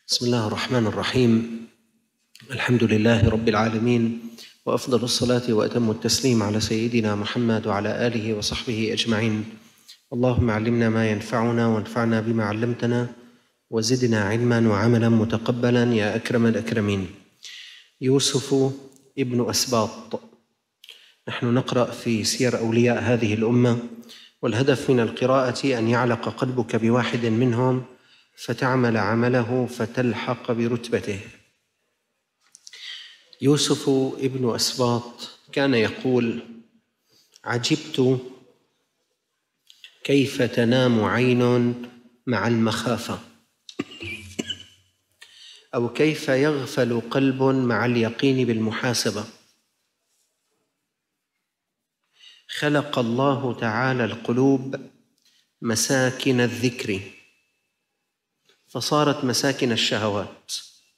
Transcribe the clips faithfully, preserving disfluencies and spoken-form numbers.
بسم الله الرحمن الرحيم. الحمد لله رب العالمين، وأفضل الصلاة وأتم التسليم على سيدنا محمد وعلى آله وصحبه أجمعين. اللهم علمنا ما ينفعنا وانفعنا بما علمتنا وزدنا علما وعملا متقبلا يا أكرم الأكرمين. يوسف ابن أسباط. نحن نقرأ في سير أولياء هذه الأمة، والهدف من القراءة أن يعلق قلبك بواحد منهم فتعمل عمله فتلحق برتبته. يوسف ابن أسباط كان يقول: عجبت كيف تنام عين مع المخافة، أو كيف يغفل قلب مع اليقين بالمحاسبة. خلق الله تعالى القلوب مساكن الذكر فصارت مساكن الشهوات.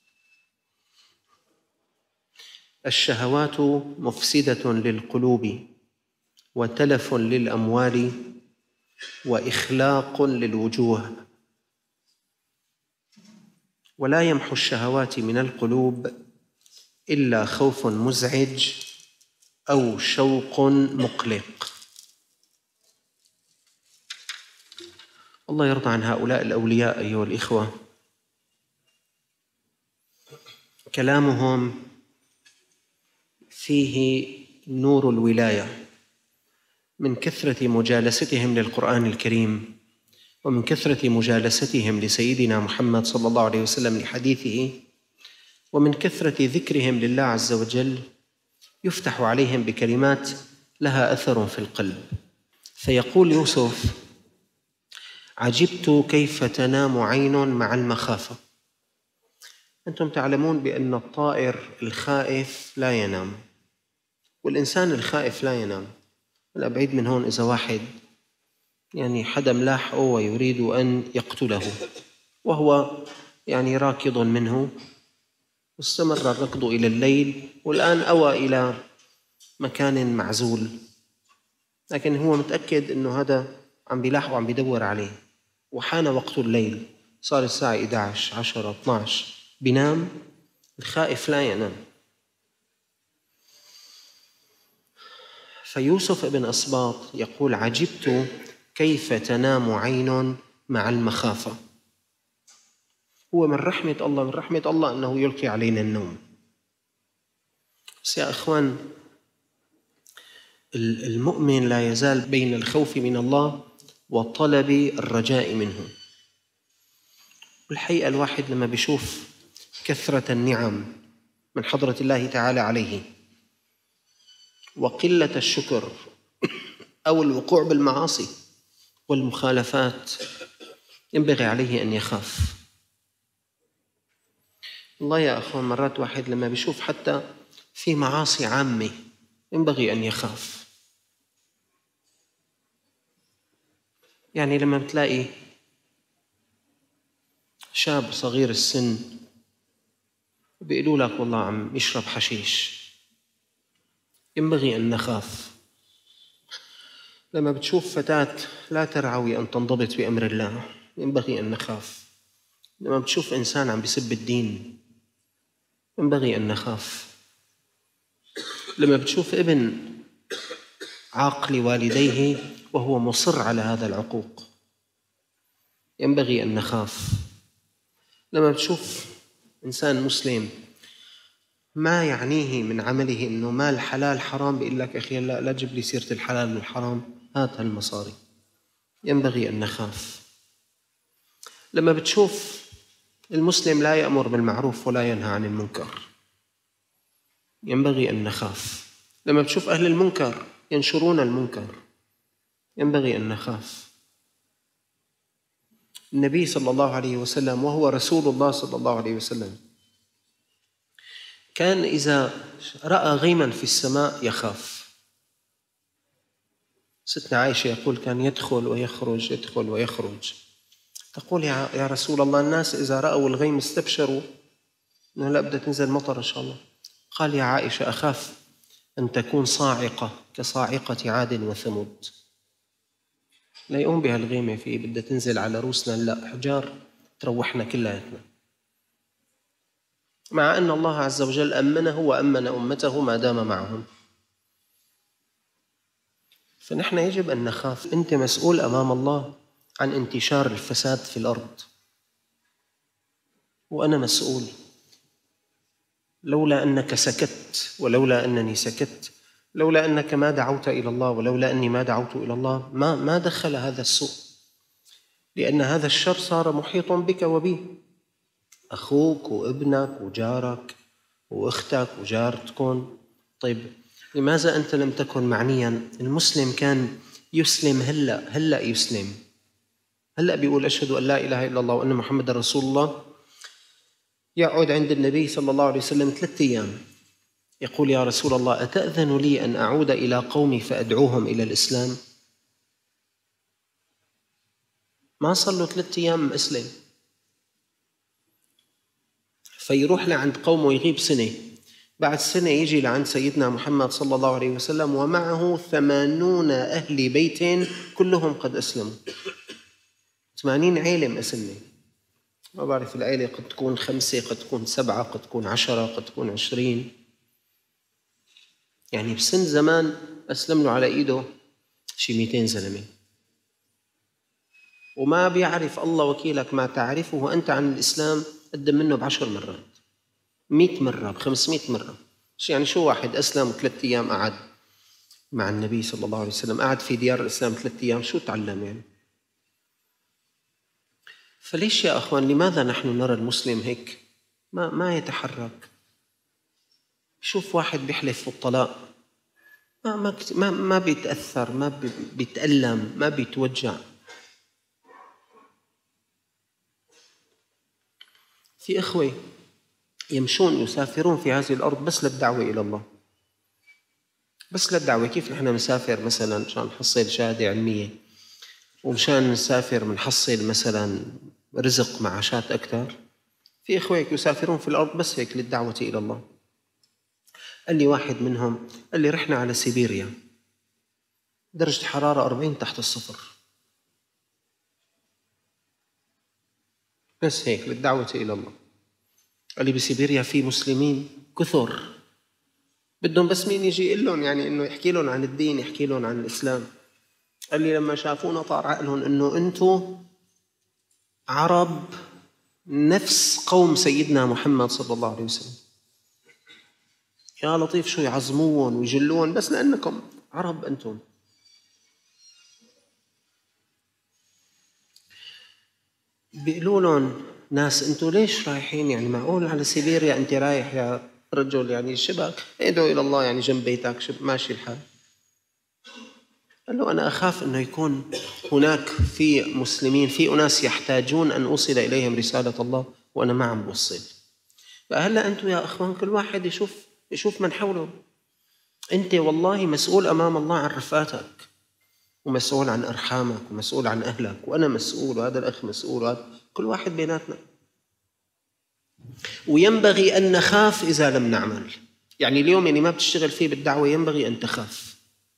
الشهوات مفسدة للقلوب وتلف للأموال وإخلاق للوجوه، ولا يمحو الشهوات من القلوب إلا خوف مزعج أو شوق مقلق. الله يرضى عن هؤلاء الأولياء أيها الإخوة. كلامهم فيه نور الولاية من كثرة مجالستهم للقرآن الكريم، ومن كثرة مجالستهم لسيدنا محمد صلى الله عليه وسلم لحديثه، ومن كثرة ذكرهم لله عز وجل يفتح عليهم بكلمات لها أثر في القلب. فيقول يوسف: عجبت كيف تنام عين مع المخافة. أنتم تعلمون بأن الطائر الخائف لا ينام، والإنسان الخائف لا ينام. أنا بعيد من هون إذا واحد يعني حدا ملاحقه ويريد أن يقتله وهو يعني راكض منه، واستمر الركض إلى الليل، والآن أوى إلى مكان معزول، لكن هو متأكد أنه هذا عم بيلاحقه وعم بيدور عليه، وحان وقت الليل، صار الساعة إحدى عشر عشرة اثنا عشر، بينام. الخائف لا ينام. فيوسف ابن أسباط يقول: عجبت كيف تنام عين مع المخافة. هو من رحمة الله من رحمة الله أنه يلقي علينا النوم. بس يا أخوان، المؤمن لا يزال بين الخوف من الله وطلب الرجاء منه. والحقيقة الواحد لما بيشوف كثرة النعم من حضرة الله تعالى عليه وقلة الشكر أو الوقوع بالمعاصي والمخالفات، ينبغي عليه أن يخاف. الله يا أخوان، مرات واحد لما بيشوف حتى في معاصي عامة ينبغي أن يخاف. يعني لما بتلاقي شاب صغير السن بيقولوا لك والله عم يشرب حشيش، ينبغي أن نخاف. لما بتشوف فتاة لا ترعوي أن تنضبط بأمر الله، ينبغي أن نخاف. لما بتشوف إنسان عم بيسب الدين، ينبغي أن نخاف. لما بتشوف ابن عاق لوالديه وهو مصر على هذا العقوق، ينبغي أن نخاف. لما بتشوف إنسان مسلم ما يعنيه من عمله إنه مال حلال حرام، بيقول لك أخي لا لا تجيب لي سيرة الحلال والحرام، هات هالمصاري، ينبغي أن نخاف. لما بتشوف المسلم لا يأمر بالمعروف ولا ينهى عن المنكر، ينبغي أن نخاف. لما بتشوف أهل المنكر ينشرون المنكر، ينبغي أن نخاف. النبي صلى الله عليه وسلم وهو رسول الله صلى الله عليه وسلم كان إذا رأى غيما في السماء يخاف. ستنا عائشة يقول كان يدخل ويخرج يدخل ويخرج، تقول يا رسول الله الناس إذا رأوا الغيم استبشروا أنه لا بدها تنزل مطر إن شاء الله. قال يا عائشة أخاف أن تكون صاعقة كصاعقة عاد وثمود، لا يقوم بها الغيمة في بدها تنزل على روسنا، لا حجار تروحنا كلياتنا. مع أن الله عز وجل أمنه وأمن أمته ما دام معهم. فنحن يجب أن نخاف. أنت مسؤول أمام الله عن انتشار الفساد في الأرض، وأنا مسؤول. لولا أنك سكت، ولولا أنني سكت، لولا أنك ما دعوت إلى الله، ولولا أني ما دعوت إلى الله، ما ما دخل هذا السوء، لأن هذا الشر صار محيط بك وبي، أخوك وابنك وجارك وأختك وجارتكم. طيب لماذا أنت لم تكن معنيا؟ المسلم كان يسلم هلأ هلأ يسلم هلأ بيقول أشهد أن لا إله إلا الله وأن محمد رسول الله، يقعد عند النبي صلى الله عليه وسلم ثلاثة أيام يقول يا رسول الله أتأذن لي أن أعود إلى قومي فأدعوهم إلى الإسلام؟ ما صار له ثلاثة أيام أسلم، فيروح لعند قومه ويغيب سنة. بعد سنة يجي لعند سيدنا محمد صلى الله عليه وسلم ومعه ثمانون أهل بيت كلهم قد أسلموا. ثمانين عيلة مأسلمة، ما بعرف العيلة قد تكون خمسة، قد تكون سبعة، قد تكون عشرة، قد تكون عشرين. يعني بسن زمان أسلم له على إيده شي مئتين زلمة، وما بيعرف الله وكيلك ما تعرفه أنت عن الإسلام قدم منه بعشر مرات، مئة مرة، بخمسمائة مرة. يعني شو واحد أسلم ثلاثة أيام قعد مع النبي صلى الله عليه وسلم، قعد في ديار الإسلام ثلاثة أيام، شو تعلم يعني؟ فليش يا أخوان لماذا نحن نرى المسلم هيك ما ما يتحرك؟ شوف واحد بيحلف في الطلاق ما ما ما, ما بيتأثر، ما بيتألم، ما بيتوجع. في إخوة يمشون يسافرون في هذه الأرض بس للدعوة إلى الله، بس للدعوة. كيف نحن نسافر مثلا مشان نحصل شهادة علمية، ومشان نسافر بنحصل مثلا رزق معاشات أكثر، في إخوة يسافرون في الأرض بس هيك للدعوة إلى الله. قال لي واحد منهم، قال لي رحنا على سيبيريا درجة حرارة أربعين تحت الصفر، بس هيك للدعوة إلى الله. قال لي بسيبيريا في مسلمين كثر بدهم بس مين يجي يقول لهم يعني إنه يحكي لهم عن الدين، يحكي لهم عن الإسلام. قال لي لما شافونا طار عقلهم إنه أنتم عرب نفس قوم سيدنا محمد صلى الله عليه وسلم. يا لطيف شو يعظمون ويجلون بس لأنكم عرب أنتم. بيقولوا لهم ناس أنتم ليش رايحين؟ يعني معقول على سيبيريا أنت رايح يا رجل؟ يعني شبك ادعو إلى الله، يعني جنب بيتك شب ماشي الحال. قال له أنا أخاف أنه يكون هناك في مسلمين، في أناس يحتاجون أن أوصل إليهم رسالة الله وأنا ما عم بوصل. فهلأ أنتم يا أخوان كل واحد يشوف يشوف من حوله. أنت والله مسؤول أمام الله عن رفقاتك، ومسؤول عن أرحامك، ومسؤول عن أهلك، وأنا مسؤول، وهذا الأخ مسؤول، وهذا كل واحد بيناتنا. وينبغي أن نخاف إذا لم نعمل. يعني اليوم يعني ما بتشتغل فيه بالدعوة ينبغي أن تخاف،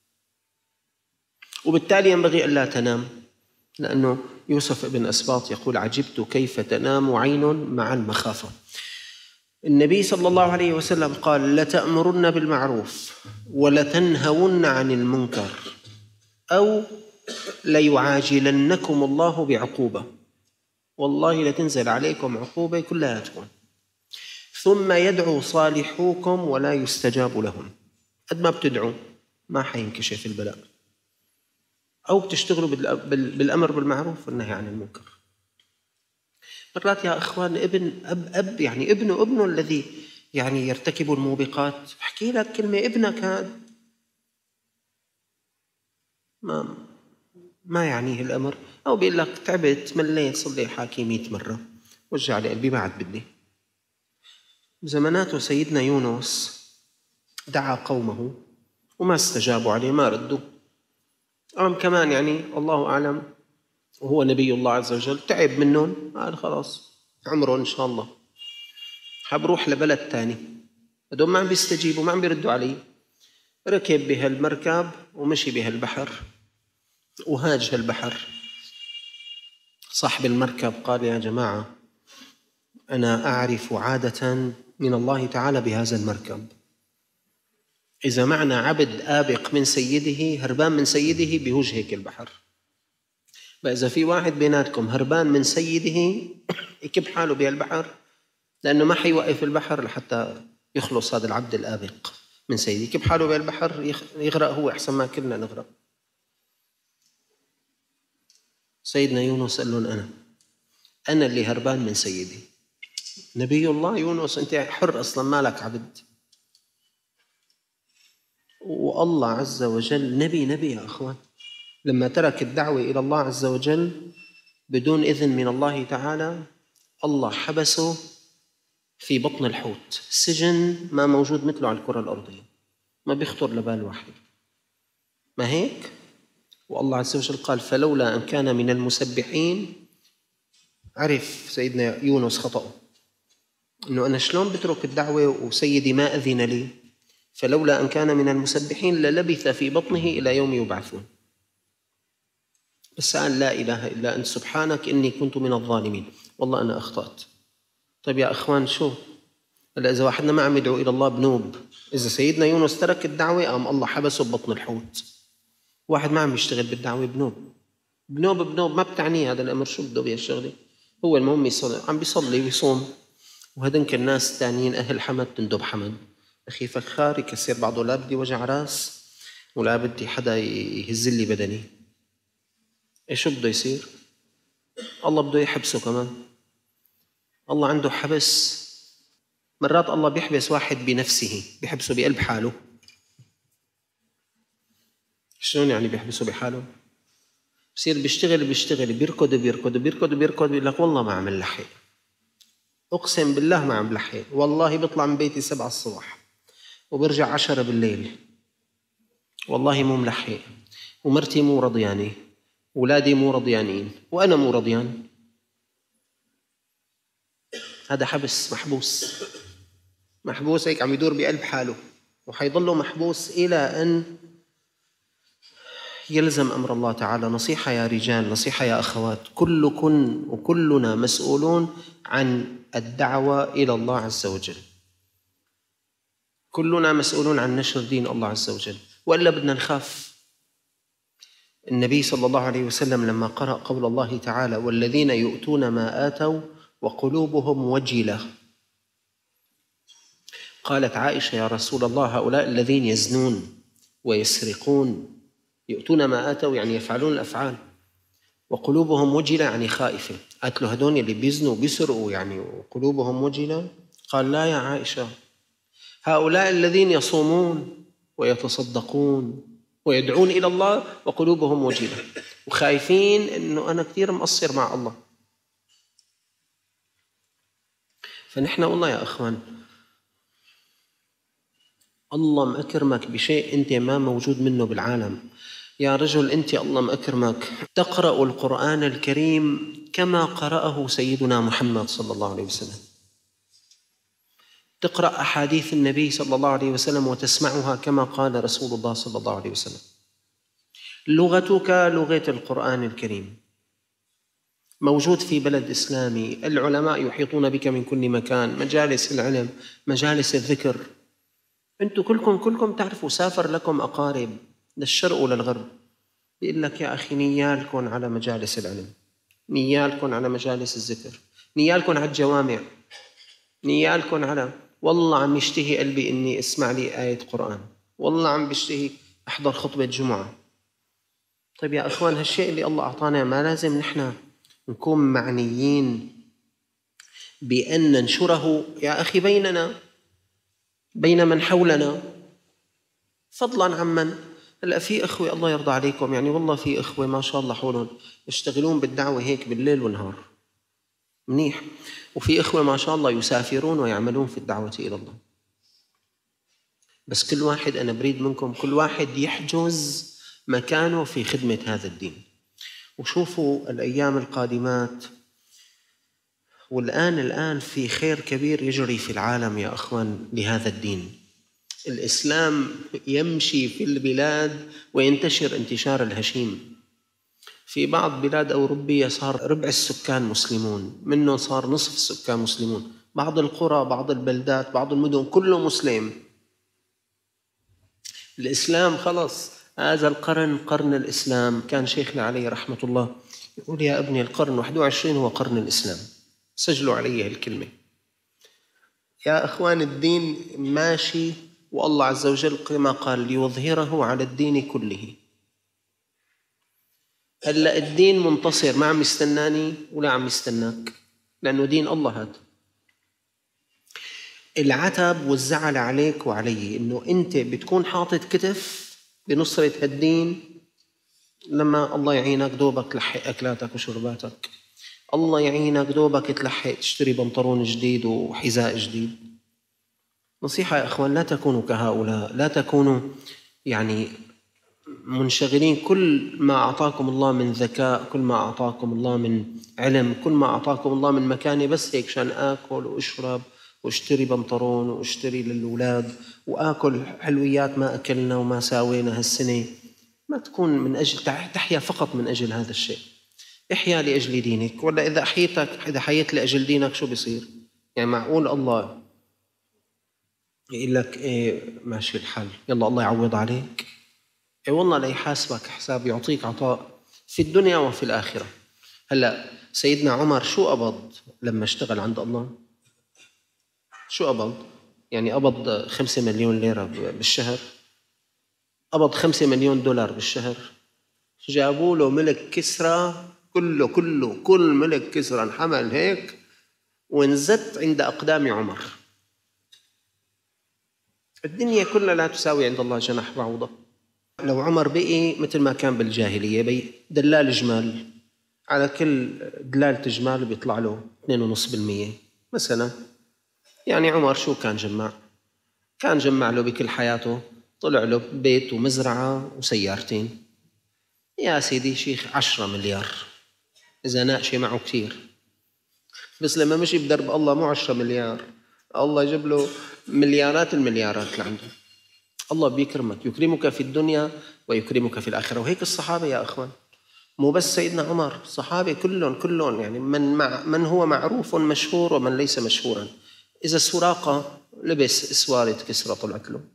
وبالتالي ينبغي أن لا تنام، لأنه يوسف ابن أسباط يقول عجبت كيف تنام عين مع المخافة. النبي صلى الله عليه وسلم قال لتأمرن بالمعروف ولتنهون عن المنكر أو ليعاجلنكم الله بعقوبة، والله لتنزل عليكم عقوبة كلها تكون. ثم يدعو صالحوكم ولا يستجاب لهم. قد ما بتدعوا ما حينكشف البلاء. أو بتشتغلوا بالأمر بالمعروف والنهي عن المنكر. مرات يا إخوان ابن أب أب يعني ابنه ابنه الذي يعني يرتكب الموبقات، احكي لك كلمة ابنك هذا ما ما يعنيه الأمر، أو بيقول لك تعبت مليت صلي حاكي مئة مرة وجع لي قلبي ما عاد بدي. زماناته سيدنا يونس دعا قومه وما استجابوا عليه، ما ردوا. أم كمان يعني الله أعلم وهو نبي الله عز وجل تعب منهم، قال خلاص عمره إن شاء الله حبروح لبلد تاني. هدول ما عم بيستجيبوا، ما عم بيردوا عليه. ركب بهالمركب ومشي بهالبحر وهاج هالبحر. صاحب المركب قال يا جماعة أنا أعرف عادة من الله تعالى بهذا المركب. إذا معنا عبد آبق من سيده هربان من سيده بوجهك البحر، فإذا في واحد بيناتكم هربان من سيده يكب حاله بهالبحر، لأنه ما حيوقف البحر لحتى يخلص هذا العبد الآبق من سيده، يكب حاله بهالبحر يغرق هو أحسن ما كلنا نغرق. سيدنا يونس قال لهم أنا أنا اللي هربان من سيدي. نبي الله يونس أنت حر أصلا، مالك عبد. والله عز وجل نبي نبي يا أخوان، لما ترك الدعوة إلى الله عز وجل بدون إذن من الله تعالى، الله حبسه في بطن الحوت، سجن ما موجود مثله على الكرة الأرضية، ما بيخطر لبال واحد، ما هيك؟ والله عز وجل قال فلولا أن كان من المسبحين. عرف سيدنا يونس خطأه، إنه أنا شلون بترك الدعوة وسيدي ما أذن لي، فلولا أن كان من المسبحين للبث في بطنه إلى يوم يبعثون. بس قال لا إله إلا أنت سبحانك إني كنت من الظالمين، والله أنا أخطأت. طيب يا أخوان شو هلا إذا واحدنا ما عم يدعو إلى الله بنوب، إذا سيدنا يونس ترك الدعوة قام الله حبسه ببطن الحوت. واحد ما عم يشتغل بالدعوة بنوب بنوب بنوب ما بتعنيه هذا الأمر، شو بده بهالشغلة؟ هو المهم يصلي، عم بيصلي ويصوم، وهدنك الناس الثانيين أهل حمد تندب حمد. أخي فخار يكسر بعضه، لا بدي وجع راس ولا بدي حدا يهز لي بدني. إيش بده يصير؟ الله بده يحبسه كمان. الله عنده حبس. مرات الله بيحبس واحد بنفسه، بيحبسه بقلب حاله. شلون يعني بيحبسه بحاله؟ بصير بيشتغل بيشتغل بيركض بيركض بيركض بيركض بيقول لك والله ما عم لحق، أقسم بالله ما عم لحق، والله بيطلع من بيتي سبعة الصبح وبرجع عشرة بالليل، والله مو ملحق، ومرتي مو رضياني، أولادي مو رضيانين، وأنا مو رضيان. هذا حبس، محبوس محبوس هيك عم يدور بقلب حاله، وحيضله محبوس إلى أن يلزم أمر الله تعالى. نصيحة يا رجال، نصيحة يا أخوات، كلكن وكلنا مسؤولون عن الدعوة إلى الله عز وجل، كلنا مسؤولون عن نشر دين الله عز وجل، وإلا بدنا نخاف. النبي صلى الله عليه وسلم لما قرأ قول الله تعالى والذين يؤتون ما آتوا وقلوبهم وجلة، قالت عائشة يا رسول الله هؤلاء الذين يزنون ويسرقون، يؤتون ما آتوا يعني يفعلون الأفعال، وقلوبهم وجلة يعني خائفة. قالت له هدول اللي بيزنوا بيسرقوا يعني وقلوبهم وجلة؟ قال لا يا عائشة، هؤلاء الذين يصومون ويتصدقون ويدعون إلى الله وقلوبهم وجلة وخايفين إنه أنا كثير مقصر مع الله. فنحن والله يا أخوان الله مأكرمك بشيء أنت ما موجود منه بالعالم. يا رجل أنت الله مأكرمك تقرأ القرآن الكريم كما قرأه سيدنا محمد صلى الله عليه وسلم، تقرأ أحاديث النبي صلى الله عليه وسلم وتسمعها كما قال رسول الله صلى الله عليه وسلم. لغتك لغة القرآن الكريم، موجود في بلد إسلامي، العلماء يحيطون بك من كل مكان، مجالس العلم، مجالس الذكر. أنتم كلكم كلكم تعرفوا سافر لكم أقارب للشرق وللغرب، بيقول لك يا أخي نيالكم على مجالس العلم، نيالكم على مجالس الذكر، نيالكم على الجوامع، نيالكم على والله عم يشتهي قلبي إني أسمع لي آية قرآن، والله عم بيشتهي أحضر خطبة جمعة. طيب يا أخوان هالشيء اللي الله أعطانا ما لازم نحن نكون معنيين بأن ننشره يا أخي بيننا بين من حولنا، فضلاً عمن هلا في إخوة الله يرضى عليكم، يعني والله في إخوة ما شاء الله حولهم يشتغلون بالدعوة هيك بالليل والنهار منيح، وفي إخوة ما شاء الله يسافرون ويعملون في الدعوة إلى الله. بس كل واحد أنا بريد منكم كل واحد يحجز مكانه في خدمة هذا الدين. وشوفوا الأيام القادمات، والآن الآن في خير كبير يجري في العالم يا أخوان لهذا الدين. الإسلام يمشي في البلاد وينتشر انتشار الهشيم، في بعض بلاد أوروبية صار ربع السكان مسلمون، منهم صار نصف السكان مسلمون، بعض القرى، بعض البلدات، بعض المدن كله مسلم. الإسلام خلص، هذا القرن قرن الإسلام. كان شيخنا عليه رحمة الله يقول يا ابني القرن واحد وعشرين هو قرن الإسلام، سجلوا علي الكلمة. يا أخوان الدين ماشي، والله عز وجل كما قال ليظهره على الدين كله. هلأ الدين منتصر، ما عم يستناني ولا عم يستناك، لأنه دين الله هذا. العتب والزعل عليك وعلي إنه أنت بتكون حاطط كتف بنصرة هالدين، لما الله يعينك دوبك تلحق أكلاتك وشرباتك، الله يعينك دوبك تلحق تشتري بنطلون جديد وحذاء جديد. نصيحة يا أخوان، لا تكونوا كهؤلاء، لا تكونوا يعني منشغلين. كل ما أعطاكم الله من ذكاء، كل ما أعطاكم الله من علم، كل ما أعطاكم الله من مكانة بس هيك شان آكل وأشرب واشتري بنطلون واشتري للأولاد وآكل حلويات ما أكلنا وما ساوينا هالسنة، ما تكون من أجل تحيا فقط من أجل هذا الشيء. احيا لأجل دينك، ولا إذا حيتك إذا حيت لأجل دينك شو بيصير؟ يعني معقول الله يقول لك إيه ماشي الحال يلا الله يعوض عليك؟ إيه والله لا يحاسبك حساب، يعطيك عطاء في الدنيا وفي الآخرة. هلأ سيدنا عمر شو قبض لما اشتغل عند الله؟ شو قبض؟ يعني قبض خمسة مليون ليرة بالشهر، قبض خمسة مليون دولار بالشهر. جابوا له ملك كسرى كله كله كل ملك كسرى انحمل هيك وانزت عند أقدام عمر. الدنيا كلها لا تساوي عند الله جناح بعوضة. لو عمر بقي مثل ما كان بالجاهلية، بي دلال جمال، على كل دلالة جمال بيطلع له اثنين ونص بالمية مثلا. يعني عمر شو كان جمع؟ كان جمع له بكل حياته طلع له بيت ومزرعة وسيارتين. يا سيدي شيخ عشرة مليار إذا ناقشي معه كثير، بس لما مشي بدرب الله مو عشرة مليار، الله جاب له مليارات المليارات لعنده. الله بيكرمك، يكرمك في الدنيا ويكرمك في الآخرة. وهيك الصحابة يا أخوان، مو بس سيدنا عمر، الصحابة كلهم كلهم يعني من مع من هو معروف مشهور ومن ليس مشهورا. إذا سراقة لبس إسوارة كسرى طلعت له،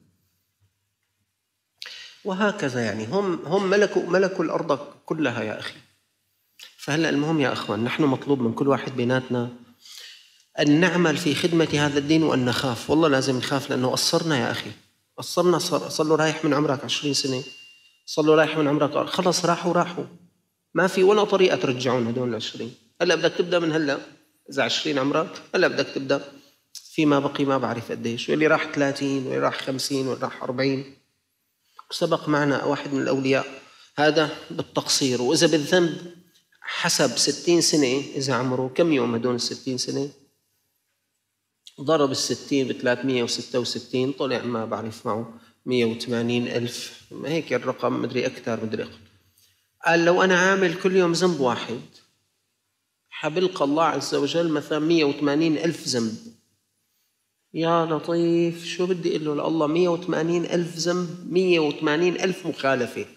وهكذا. يعني هم هم ملكوا ملكوا الأرض كلها يا أخي. فهلأ المهم يا أخوان، نحن مطلوب من كل واحد بيناتنا أن نعمل في خدمة هذا الدين وأن نخاف. والله لازم نخاف، لأنه قصرنا يا أخي، قصرنا. صار له رايح من عمرك عشرين سنة، صار له رايح من عمرك خلص، راحوا راحوا ما في ولا طريقة ترجعون هدول العشرين. هلأ بدك تبدأ من هلأ، إذا عشرين عمرك هلأ بدك تبدأ فيما بقي ما بعرف قديش، واللي راح ثلاثين واللي راح خمسين واللي راح أربعين. سبق معنا واحد من الأولياء هذا بالتقصير، وإذا بالذنب حسب ستين سنة، إذا عمره كم يوم هدول الستين سنة، ضرب الستين بثلاثمية وستة وستين طلع ما بعرف معه مية وثمانين ألف، هيك الرقم، مدري أكثر مدري أقل. قال لو أنا عامل كل يوم ذنب واحد حبلق الله عز وجل مثلا مية وثمانين ألف ذنب. يا لطيف، شو بدي أقول له لله؟ مية وثمانين ألف ذنب، مية وثمانين ألف مخالفة.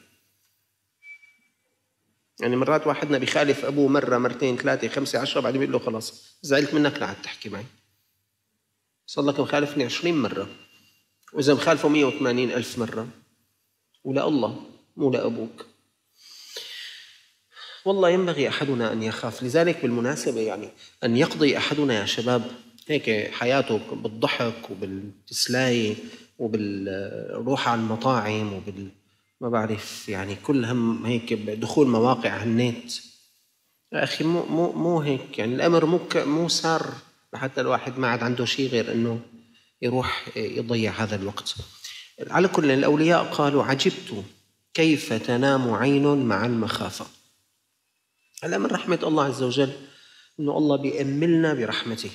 يعني مرات واحدنا بيخالف أبوه مرة مرتين ثلاثة خمسة عشرة، بعدين بيقول له خلاص زعلت منك لا عاد تحكي معي. صار لك مخالفني عشرين مرة، وإذا مخالفه مية وثمانين ألف مرة، ولا الله مو لأبوك. والله ينبغي أحدنا أن يخاف. لذلك بالمناسبة يعني أن يقضي أحدنا يا شباب هيك حياته بالضحك وبالتسلاية وبالروح على المطاعم وبال ما بعرف يعني كل هم هيك دخول مواقع النت. يا أخي مو مو مو هيك يعني الأمر، مو مو سار لحتى الواحد ما عاد عنده شيء غير إنه يروح يضيع هذا الوقت. على كل الأولياء قالوا عجبت كيف تنام عين مع المخافة. هلا من رحمة الله عز وجل إنه الله بيأملنا برحمته،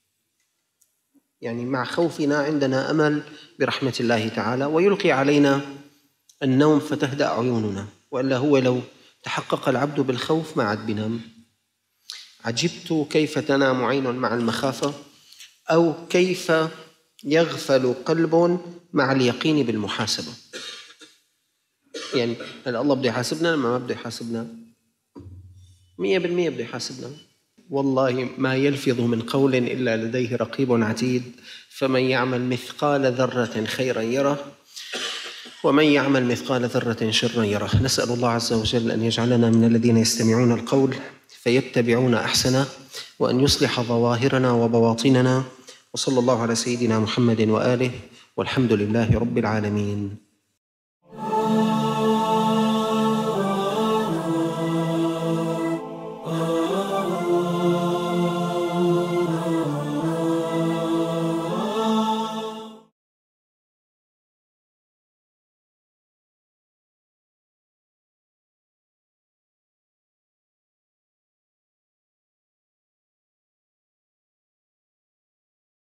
يعني مع خوفنا عندنا أمل برحمة الله تعالى، ويلقي علينا النوم فتهدأ عيوننا، وإلا هو لو تحقق العبد بالخوف ما عاد بينام. عجبت كيف تنام عين مع المخافة، أو كيف يغفل قلب مع اليقين بالمحاسبة. يعني هل الله بده يحاسبنا لما ما بده يحاسبنا؟ مية بالمية بده يحاسبنا. والله ما يلفظ من قول إلا لديه رقيب عتيد، فمن يعمل مثقال ذرة خيرا يره ومن يعمل مثقال ذرة شرا يره. نسأل الله عز وجل أن يجعلنا من الذين يستمعون القول فيتبعون أحسنه، وأن يصلح ظواهرنا وبواطننا. وصلى الله على سيدنا محمد وآله، والحمد لله رب العالمين.